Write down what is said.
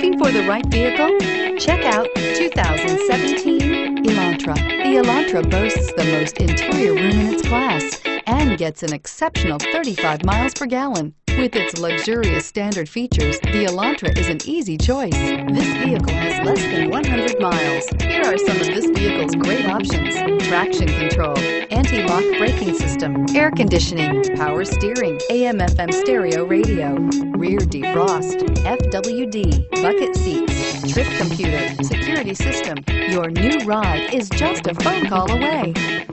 Looking for the right vehicle? Check out 2017 Elantra. The Elantra boasts the most interior room in its class and gets an exceptional 35 miles per gallon. With its luxurious standard features, the Elantra is an easy choice. This vehicle has less than 100 miles. Here are some of this vehicle's great options: traction control, anti-lock braking system, air conditioning, power steering, AM/FM stereo radio, rear defrost, FWD, bucket seats, trip computer, security system. Your new ride is just a phone call away.